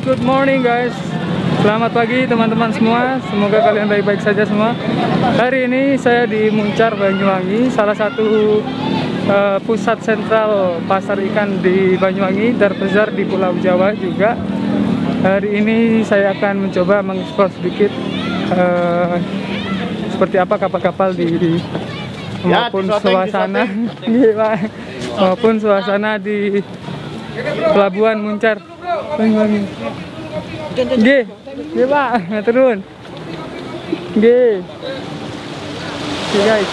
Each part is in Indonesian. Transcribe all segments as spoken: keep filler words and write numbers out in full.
good morning guys. Selamat pagi teman-teman semua. Semoga kalian baik-baik saja semua. Hari ini saya di Muncar, Banyuwangi, salah satu uh, pusat sentral pasar ikan di Banyuwangi, terbesar di Pulau Jawa juga. Hari ini saya akan mencoba mengeksplor sedikit uh, seperti apa kapal-kapal di, di maupun ya, suasana maupun suasana di Pelabuhan Muncar Banyuwangi. G, G Pak, turun. G, G guys.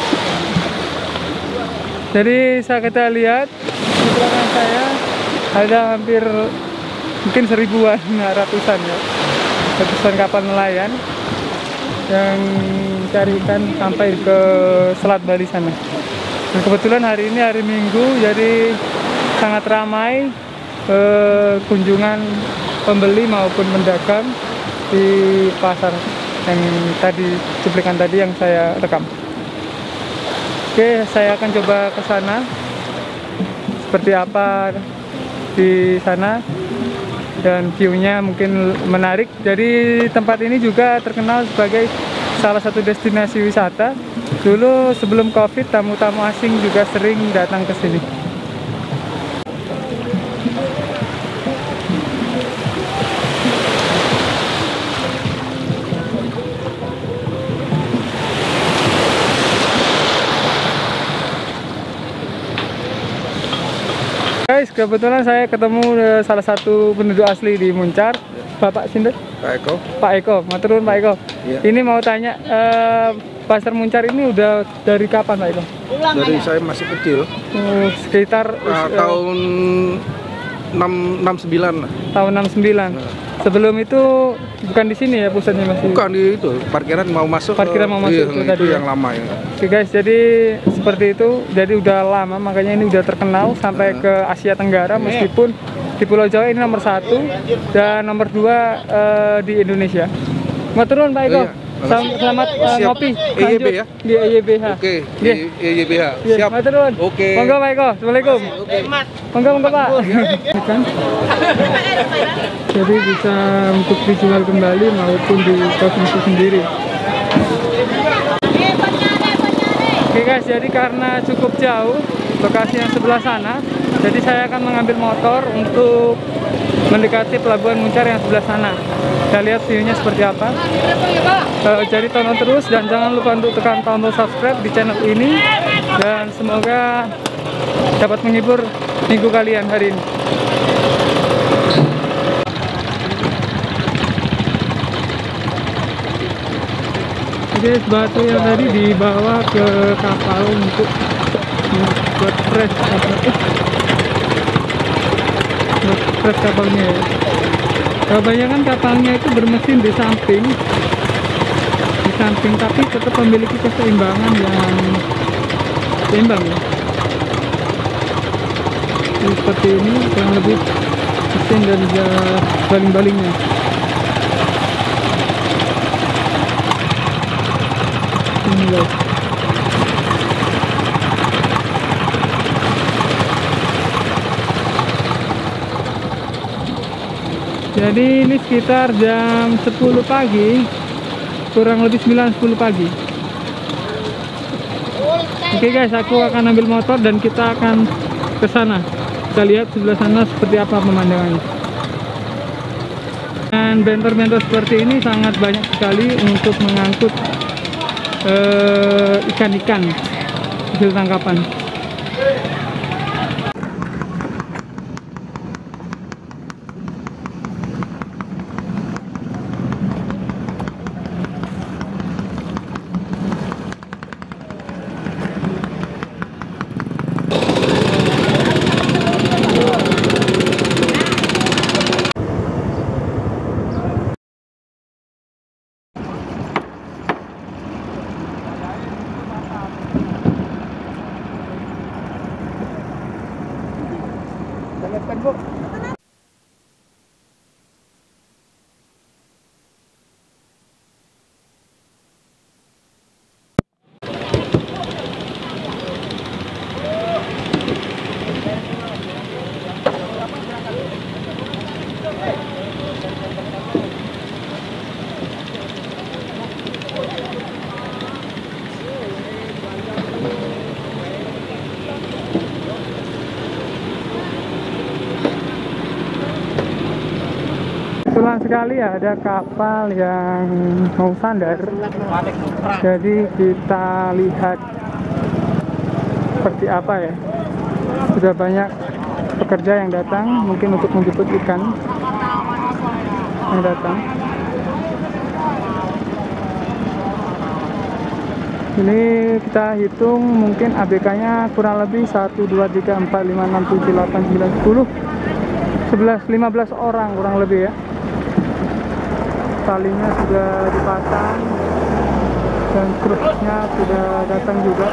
Jadi saya kita lihat di belakang saya ada hampir mungkin seribuan, ratusan ya, ratusan kapal nelayan yang cari ikan sampai ke Selat Bali sana. Dan kebetulan hari ini hari Minggu, jadi sangat ramai eh, kunjungan pembeli maupun pedagang di pasar yang tadi, cuplikan tadi yang saya rekam. Oke, saya akan coba ke sana seperti apa di sana dan view-nya mungkin menarik. Jadi tempat ini juga terkenal sebagai salah satu destinasi wisata. Dulu sebelum Covid, tamu-tamu asing juga sering datang ke sini. Guys, kebetulan saya ketemu uh, salah satu penduduk asli di Muncar, Bapak Sinten? Pak Eko. Pak Eko, maturun Pak Eko. Ya. Ini mau tanya, uh, pasar Muncar ini udah dari kapan Pak Eko? Dari saya masih kecil. Uh, sekitar uh, uh, tahun enam puluh sembilan lah. Tahun enam puluh sembilan. Nah. Sebelum itu bukan di sini ya pusatnya masih? Bukan di itu, parkiran mau masuk. Parkiran mau masuk iya, itu, itu tadi yang ya? Lama ya. Oke guys, jadi seperti itu. Jadi udah lama, makanya ini udah terkenal sampai uh. ke Asia Tenggara, meskipun di Pulau Jawa ini nomor satu dan nomor dua uh, di Indonesia. Mau turun Pak Eko? Oh, iya. Selamat, selamat uh, ngopi. E Y B ya? Di E Y B H. Oke, okay. E Y B H. Siap. Mau turun? Oke. Okay. Monggo Pak Eko. Assalamualaikum. Oke. Okay. Monggo, monggo Pak. Kan? Jadi bisa untuk dijual kembali maupun di konsumsi sendiri. Oke guys, jadi karena cukup jauh lokasi yang sebelah sana, jadi saya akan mengambil motor untuk mendekati Pelabuhan Muncar yang sebelah sana. Kita lihat view-nya seperti apa. Uh, jadi tonton terus dan jangan lupa untuk tekan tombol subscribe di channel ini, dan semoga dapat menghibur minggu kalian hari ini. Jadi batu yang tadi dibawa ke kapal untuk buat fresh kapal, buat fresh kapalnya ya. Kebanyakan kapalnya itu bermesin di samping, di samping, tapi tetap memiliki keseimbangan yang seimbang ya. Jadi seperti ini kurang lebih mesin dan juga baling-balingnya. Ini guys. Jadi ini sekitar jam sepuluh pagi, kurang lebih sembilan sepuluh pagi. Oke guys, aku akan ambil motor dan kita akan ke sana. Kita lihat sebelah sana seperti apa pemandangannya. Dan bentor-bentor seperti ini sangat banyak sekali untuk mengangkut ikan-ikan uh, hasil tangkapan. Kebetulan sekali ya ada kapal yang mau sandar. Jadi kita lihat seperti apa ya. Sudah banyak pekerja yang datang mungkin untuk menjemput ikan yang datang. Ini kita hitung mungkin A B K-nya kurang lebih satu, dua, tiga, empat, lima, enam, tujuh, delapan, sembilan, sepuluh, sebelas, lima belas orang kurang lebih ya. Talinya sudah dipasang dan krusnya sudah datang juga.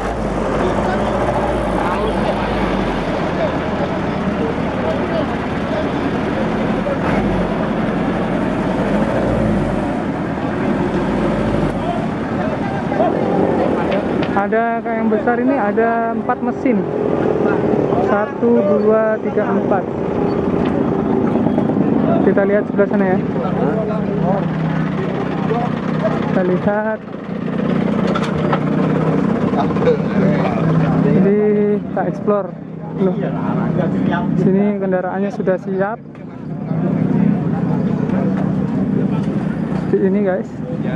Ada kayak yang besar ini ada empat mesin, satu, dua, tiga, empat. Kita lihat sebelah sana ya. Kita lihat. Jadi kita explore. Loh. Sini kendaraannya sudah siap. Seperti ini guys.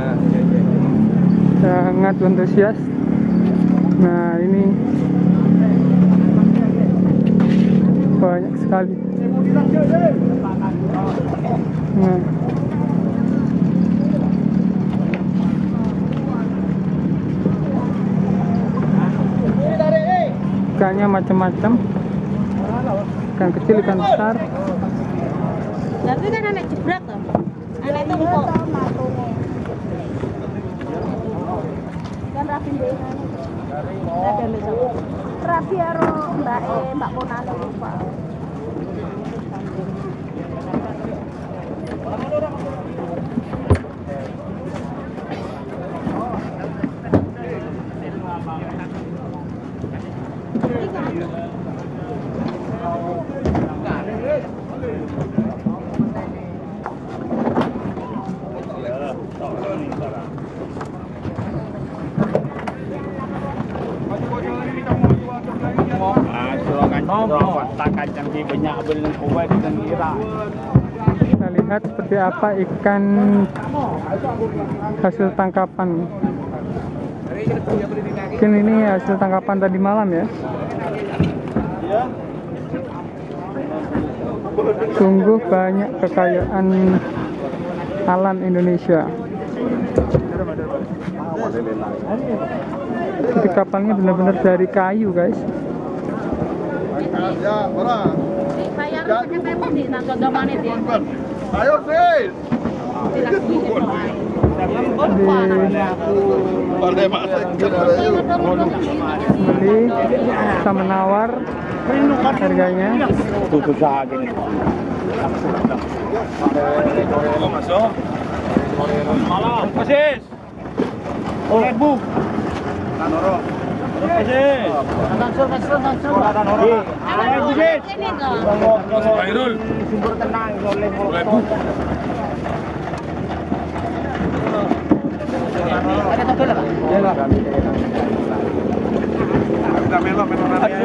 Sangat antusias. Nah ini banyak sekali. Nah, ikannya macam-macam, ikan kecil, ikan besar. Tapi kan anak jebrak tuh, anak itu kok. Dan Rafin deh. Rafi aro Mbak E, Mbak Konalo lupa. Kita lihat seperti apa ikan hasil tangkapan. Mungkin ini hasil tangkapan tadi malam ya. Sungguh banyak kekayaan alam Indonesia. Jadi kapalnya benar-benar dari kayu guys. Ya, para. Bayar pakai tempo di nanti gamane dia. Ayo, sis. Jadi Pandai masak. beli bisa menawar harganya. Tutup saja ini. Masuk. Malam, Sis. Oh, Bu. Kanoro. Sis. Langsung langsung langsung. Kanoro. Ayo, Bu Sis. Ini kok. Khairul. Sumber tenang oleh Bu. Ada topi lah, Pak? Ya lah. Kita melok melok nanti.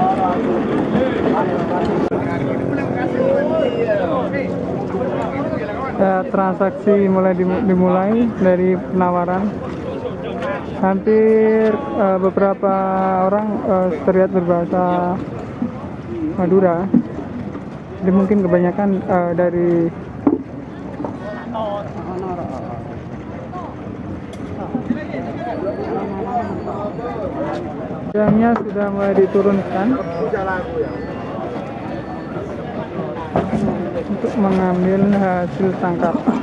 Ya, transaksi mulai dimulai dari penawaran. Hampir uh, beberapa orang uh, terlihat berbahasa Madura. Jadi mungkin kebanyakan uh, dari jamnya sudah mulai diturunkan untuk mengambil hasil tangkapan.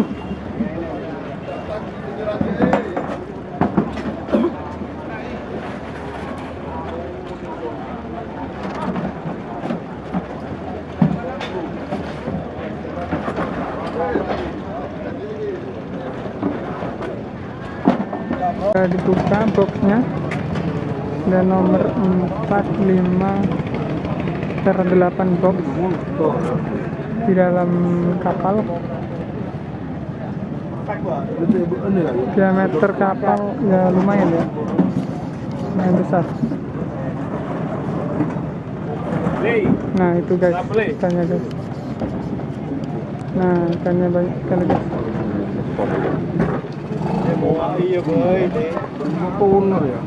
Sudah dibuka boxnya. Dan nomor empat, lima, delapan box di dalam kapal. Diameter kapal ya lumayan ya, lumayan besar. Nah itu guys, ikannya guys. Nah, ikannya banyak sekali guys. Iya boy, Punur ya.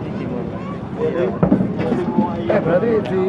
Eh berarti di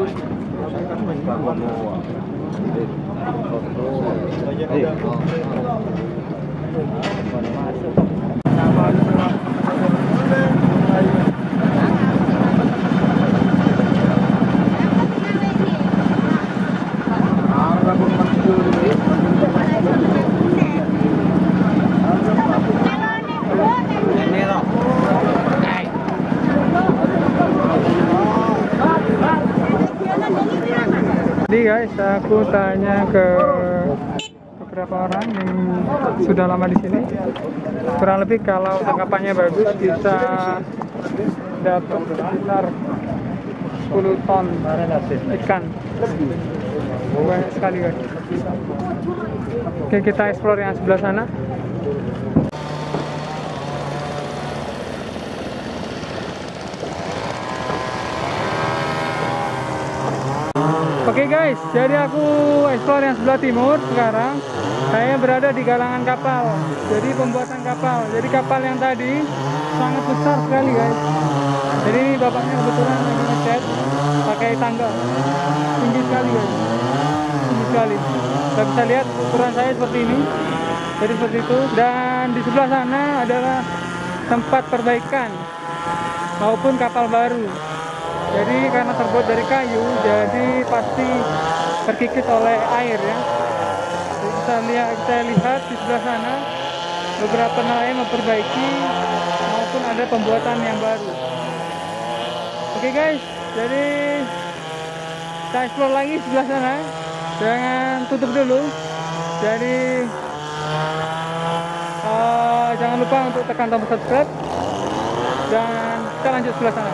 Jadi guys, aku tanya ke beberapa orang yang sudah lama di sini. Kurang lebih kalau tangkapannya bagus bisa dapat sekitar sepuluh ton ikan. Banyak sekali guys. Oke, kita explore yang sebelah sana. Oke guys, jadi aku explore yang sebelah timur sekarang. Saya berada di galangan kapal. Jadi pembuatan kapal. Jadi kapal yang tadi sangat besar sekali guys. Jadi ini bapaknya kebetulan lagi ngecat pakai tangga. Tinggi sekali guys. Tinggi sekali. Kita bisa lihat ukuran saya seperti ini. Jadi seperti itu. Dan di sebelah sana adalah tempat perbaikan maupun kapal baru. Jadi karena terbuat dari kayu, jadi pasti terkikis oleh air ya. Jadi kita lihat, saya lihat di sebelah sana beberapa nelayan memperbaiki maupun ada pembuatan yang baru. Oke guys, jadi kita explore lagi sebelah sana. Jangan tutup dulu. Jadi uh, jangan lupa untuk tekan tombol subscribe dan kita lanjut sebelah sana.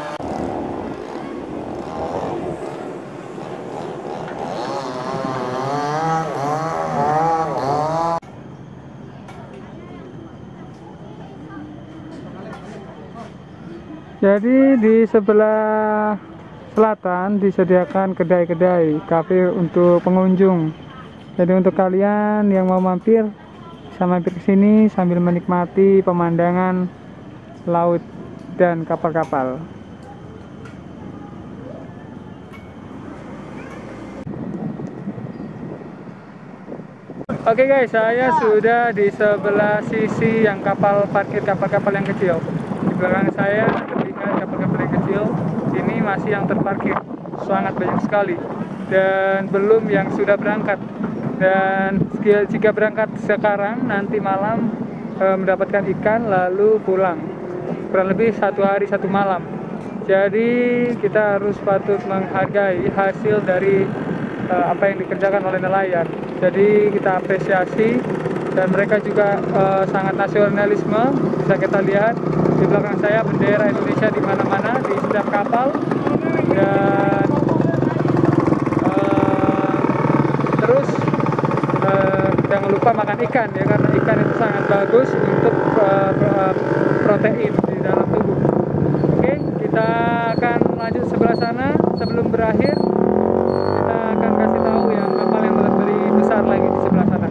Jadi di sebelah selatan disediakan kedai-kedai kafe untuk pengunjung. Jadi untuk kalian yang mau mampir bisa mampir ke sini sambil menikmati pemandangan laut dan kapal-kapal. Oke guys, saya sudah di sebelah sisi yang kapal parkir kapal-kapal yang kecil. Di belakang saya terlihat kapal-kapal yang kecil. Ini masih yang terparkir, sangat banyak sekali, dan belum yang sudah berangkat. Dan jika berangkat sekarang, nanti malam e, mendapatkan ikan lalu pulang. Kurang lebih satu hari satu malam. Jadi kita harus patut menghargai hasil dari e, apa yang dikerjakan oleh nelayan. Jadi kita apresiasi, dan mereka juga e, sangat nasionalisme. Bisa kita lihat di belakang saya bendera Indonesia di mana-mana di setiap kapal. Dan e, terus e, jangan lupa makan ikan ya, karena ikan itu sangat bagus untuk e, protein di dalam tubuh. Oke, kita akan lanjut sebelah sana. Sebelum berakhir kita akan kasih tahu yang kapal yang lebih besar lagi di sebelah sana.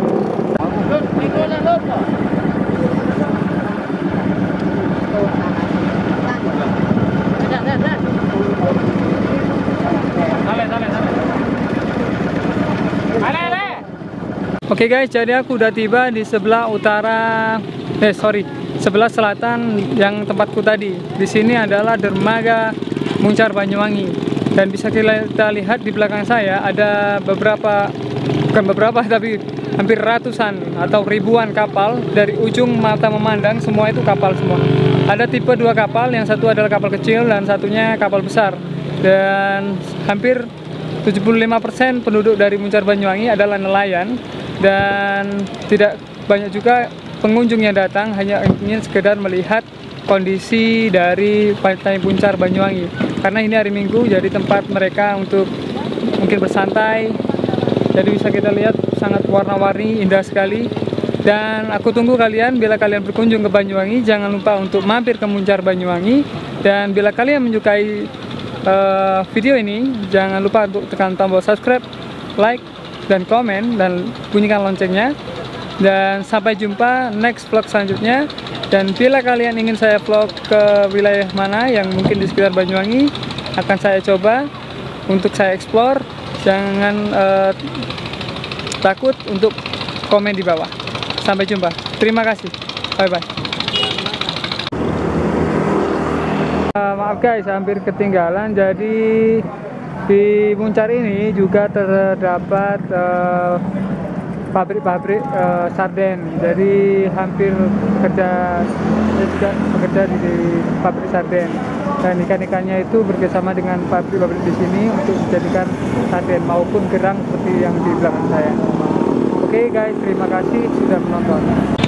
Oke guys, jadi aku udah tiba di sebelah utara, eh sorry, sebelah selatan yang tempatku tadi. Di sini adalah dermaga Muncar Banyuwangi, dan bisa kita lihat di belakang saya ada beberapa, bukan beberapa tapi hampir ratusan atau ribuan kapal. Dari ujung mata memandang semua itu kapal semua. Ada tipe dua kapal, yang satu adalah kapal kecil dan satunya kapal besar. Dan hampir tujuh puluh lima persen penduduk dari Muncar Banyuwangi adalah nelayan. Dan tidak banyak juga pengunjung yang datang, hanya ingin sekedar melihat kondisi dari Pantai Muncar Banyuwangi. Karena ini hari Minggu, jadi tempat mereka untuk mungkin bersantai. Jadi bisa kita lihat sangat warna-warni, indah sekali. Dan aku tunggu kalian bila kalian berkunjung ke Banyuwangi, jangan lupa untuk mampir ke Muncar Banyuwangi. Dan bila kalian menyukai uh, video ini, jangan lupa untuk tekan tombol subscribe, like, dan komen, dan bunyikan loncengnya. Dan sampai jumpa next vlog selanjutnya. Dan bila kalian ingin saya vlog ke wilayah mana yang mungkin di sekitar Banyuwangi, akan saya coba untuk saya explore. Jangan uh, takut untuk komen di bawah. Sampai jumpa. Terima kasih. Bye bye. Uh, maaf guys, hampir ketinggalan. Jadi di Muncar ini juga terdapat pabrik-pabrik uh, uh, sarden. Jadi hampir bekerja, saya juga bekerja di, di pabrik sarden. Dan ikan-ikannya itu bekerjasama dengan pabrik-pabrik di sini untuk dijadikan sarden maupun kerang seperti yang di belakang saya. Oke okay guys, terima kasih sudah menonton.